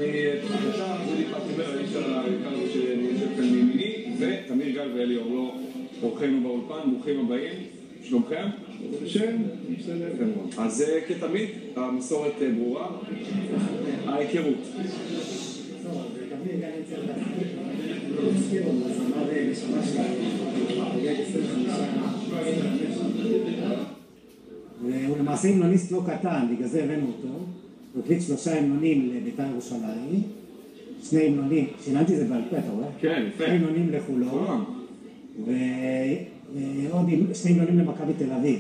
בבקשה, וליפת נבר, האיש היקר שנמצאת כאן מימיני, ותמיר גל ואלי אורלו, אורחינו באולפן, ברוכים הבאים. שלומכם? שם? בסדר. אז כתמיד, המסורת ברורה, ההיכרות. הוא למעשה המנוניסט לא קטן, בגלל זה הבאנו אותו. הוא הקליט 3 המנונים לבית"ר ירושלים, 2 המנונים, שיננתי את זה בעל פה, אתה רואה? כן, יפה. 2 המנונים לחולון, ועוד 2 המנונים למכבי תל אביב.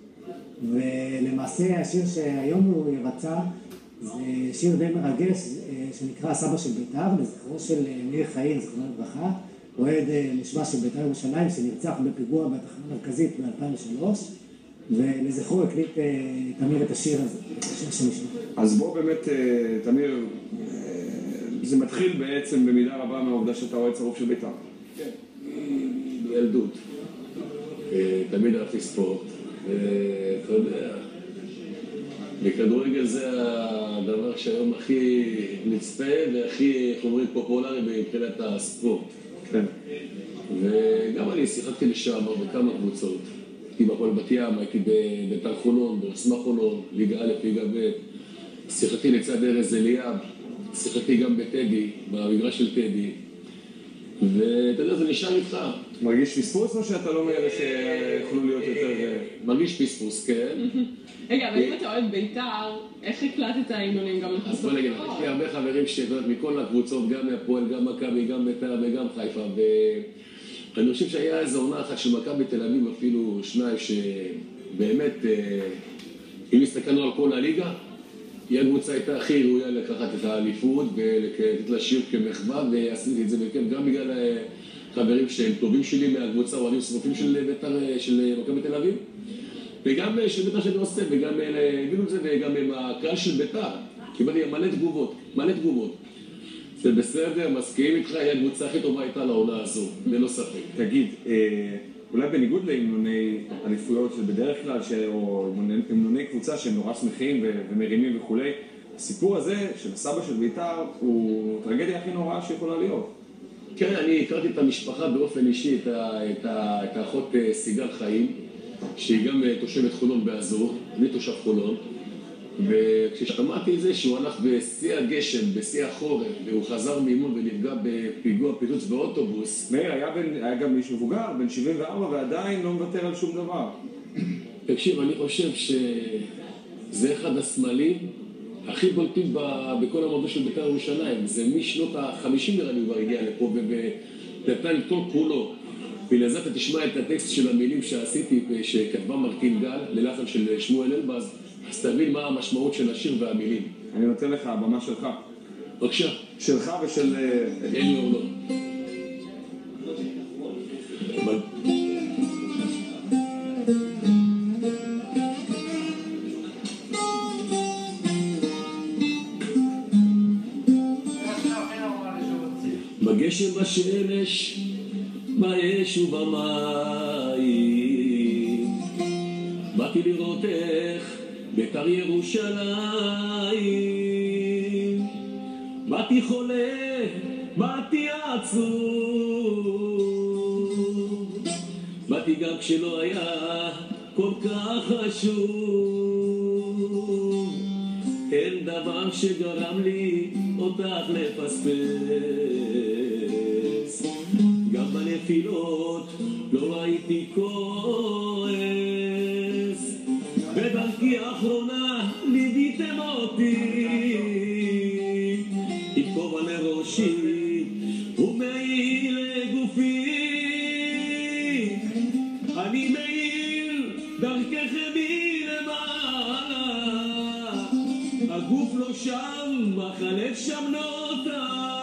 ולמעשה השיר שהיום הוא יבצע, זה שיר די מרגש, שנקרא סבא של בית"ר, לזכרו של מאיר חיים, זכרונו לברכה, אוהד נשבע של בית"ר ירושלים, שנרצח בפיגוע בתחנה המרכזית ב-2003, ולזכרו הקליט תמיר את השיר הזה, את השיר שנשמע. אז בוא באמת, תמיר, זה מתחיל בעצם במידה רבה מהעובדה שאתה אוהד שרוף של בית"ר. כן, מילדות. תמיד אהבתי ספורט, ואתה יודע, בכדורגל זה הדבר שהיום הכי נצפה והכי, איך אומרים, פופולרי מבחינת הספורט. כן. וגם אני שיחקתי לשעבר בכמה קבוצות. הייתי בהפועל בת ים, הייתי בבית"ר חולון, בעוצמה חולון, ליגה א', ליגה ב'. שיחקתי לצד ארז אליאב, שיחקתי גם בטדי, במגרש של טדי. ואתה יודע, זה נשאר איתך. מרגיש פספוס או שאתה לא מאלה שיכולו להיות יותר... מרגיש פספוס, כן. רגע, אבל אם אתה אוהד בית"ר, איך הקלטת ההמנונים גם לקבוצות? אז בוא נגיד, יש לי הרבה חברים מכל הקבוצות, גם מהפועל, גם מכבי, גם בית"ר וגם חיפה. ואני חושב שהיה איזו עונה אחת של מכבי תל אביב, אפילו 2 שבאמת, אם הסתכלנו על כל הליגה, היא הקבוצה הייתה הכי ראויה לקחת את האליפות ולתת לה שיר כמחווה, ועשיתי את זה בכיף גם בגלל חברים שהם טובים שלי מהקבוצה, אוהדים שרופים של בית"ר, של מכבי תל אביב, וגם של בית"ר שאני עושה, וגם הבינו את זה, וגם עם הקהל של בית"ר, קיבלתי מלא תגובות. זה בסדר, מסכים איתך, היא הקבוצה הכי טובה הייתה לעונה הזו, ללא ספק. תגיד, אולי בניגוד להמנוני אליפויות שבדרך כלל, או המנוני קבוצה שהם נורא שמחים ומרימים וכולי, הסיפור הזה של הסבא של בית"ר הוא טרגדיה הכי נוראה שיכולה להיות. כן, אני הכרתי את המשפחה באופן אישי, את האחות סיגל חיים, שהיא גם תושבת חולון באזור, אני תושב חולון, וכששמעתי את זה שהוא הלך בשיא הגשם, בשיא החורף, והוא חזר מאימון ונפגע בפיגוע פיצוץ באוטובוס. מאיר, היה גם מישהו מבוגר, בן 74, ועדיין לא מוותר על שום דבר. תקשיב, אני חושב שזה אחד הסמלים הכי בולטים בכל המועדון של בית"ר ירושלים. זה משנות ה-50 נראה לי כבר הגיע לפה, ונתן את כל כולו. ולזה אתה תשמע את הטקסט של המילים שעשיתי, שכתבה מרטין גל, ללחן של שמואל אלבז, אז תבין מה המשמעות של השיר והמילים. אני נותן לך, הבמה שלך. בבקשה. שלך ושל... אלי אורלו. בגשם בשמש, באש ובמים, באתי לראות איך בית"ר ירושלים, באתי חולה, באתי עצוב, באתי גם כשלא היה כל כך חשוב, אין דבר שגרם לי אותך לפספס, גם בנפילות לא הייתי כועס, בדרכי האחרונה ליוויתם אותי, עם כובע לראשי ומעיל לגופי, אני מעיל דרככם מלמעלה, הגוף לא שם, אך הלב שם נותר,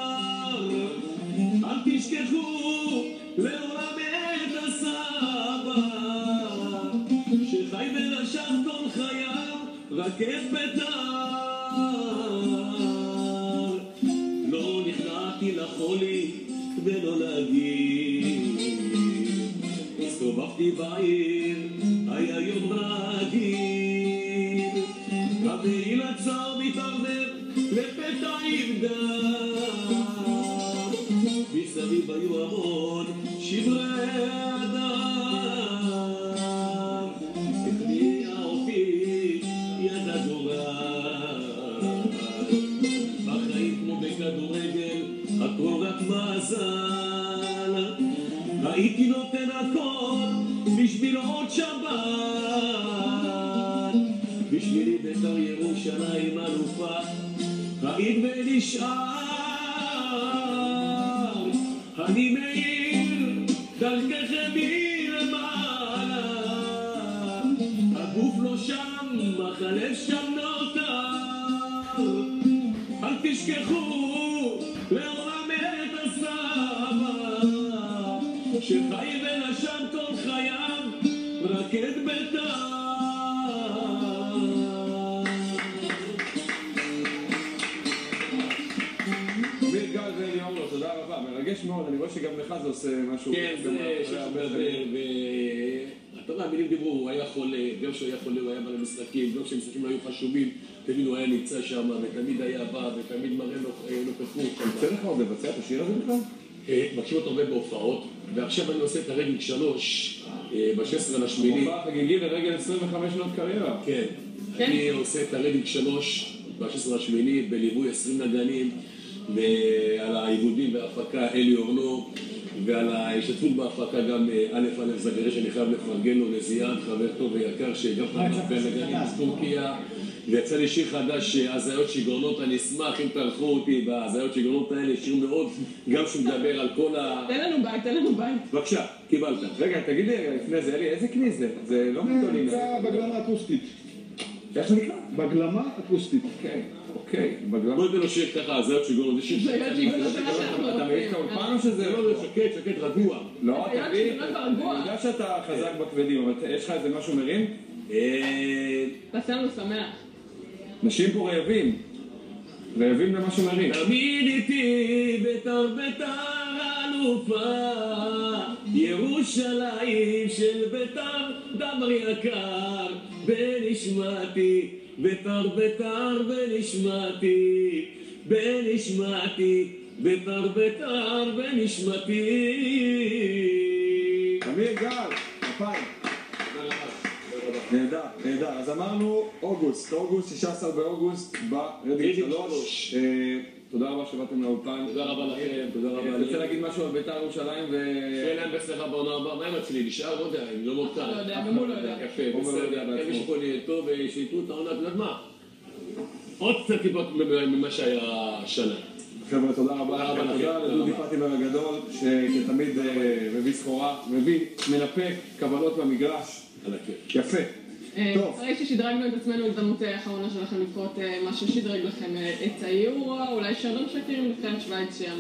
אל תשכחו לעולם את הסבא שחי ונשך כל חייו רק את בית"ר, לא נכנעתי לחולי ולא להגיד, הסתובבתי בעיר היה יום רגיל, והיא לצר מתערבב לפתע יבדם. מסביב היו המון שברי אדם, הכניע אותי יד הגורל. בחיים כמו בכדורגל הכל רק מזל, הייתי נותן הכל בשביל עוד שבת. בשבילי בית"ר ירושלים אלופה, היית ונשאר. אני מאיר דרככם מלמעלה, הגוף לא שם אך הלב שם נותר. אל תשכחו לעולם את הסבא שחי ונשם כל חייו רק את בית"ר. אמיר גל ואליאור, תודה רבה, מרגש מאוד, אני רואה שגם לך זה עושה משהו. כן, זה שמדבר, ואתה יודע, המילים דיברו, הוא היה חולה, גם כשהוא היה חולה הוא היה בא למשחקים, גם כשהמשחקים היו חשובים, תמיד הוא היה נמצא שם, ותמיד היה בא, ותמיד מראה נוכחות. יוצא לך עוד לבצע את השיר הזה בכלל? מקשיב אותו הרבה בהופעות, ועכשיו אני עושה את הרגל 3 ב-16/8. הופעה חגיגי לרגל 25 שנות קריירה. כן, אני עושה את הרגל 3 ב-16/8 בליווי 20 נגנים, ועל העיבודים וההפקה אלי אורנו, ועל ההשתתפות בהפקה גם א' זגרי שאני חייב לפרגן לו, לזיאן, חבר טוב ויקר שגם חבר נגנים בטורקיה, ויצא לי שיר חדש, הזיות שיגעונות, אני אשמח אם תערכו אותי בהזיות שיגעונות האלה, שיר מאוד, גם שהוא מדבר על כל ה... תן לנו בית, תן לנו בית. בבקשה, קיבלת. רגע, תגיד לי לפני זה, אלי, איזה כלי זה? זה לא גדולים. זה בגלמה אקוסטית. איך זה נקרא? בגלמה אקוסטית. אוקיי, בגלמה. בוא נתן לו שיר ככה, הזיות שיגעונות, זה שיר זה הזיות שיגעונות, זה מה שאנחנו אתה מעיף את האולפן או שזה... לא, שקט, רגוע. לא, הזיות תביא, שיגעונות ברגוע. אני יודע שאתה חזק בכבדים, אבל יש לך איזה משהו מרים? תעשה לנו שמח. נשים פה רעבים. רעבים למשהו מרים. תמיד איתי בית"ר אלופה, ירושלים של בית"ר דבר יקר בנשמתי, בית"ר בנשמתי, בנשמתי, בית"ר בנשמתי. אמיר גל, כפיים. נהדר, נהדר. אז אמרנו אוגוסט, 16 באוגוסט ברדיו 3. תודה רבה שבאתם לאולפן. תודה רבה לכם, תודה רבה. אני רוצה להגיד משהו על בית"ר ירושלים ו... שיהיה להם בסליחה בעונה הבאה, מה הם אצלי? נשאר? לא יודע, אני לא מותר. לא יודע, גם הוא לא יודע. יפה, הוא לא יודע בסדר. בעצמו. הם שפה נהיה טוב ושיתנו את העונה, אתה יודעת מה? עוד קצת טיפות ממה שהיה השנה. חבר'ה, תודה רבה. תודה לדודי פטיבר הגדול, שתמיד מביא סחורה, מנפק קבלות במגרש. על הכיף. יפה. טוב. אחרי ששדרגנו את עצמנו, הזדמנות האחרונה שלכם לפחות מה ששדרג לכם את היורו, אולי שרון שקר עם נבחרת שווייץ